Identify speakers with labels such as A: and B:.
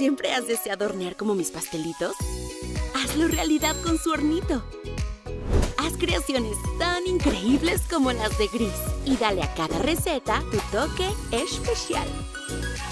A: ¿Siempre has deseado hornear como mis pastelitos? Hazlo realidad con su hornito. Haz creaciones tan increíbles como las de Gris y dale a cada receta tu toque especial.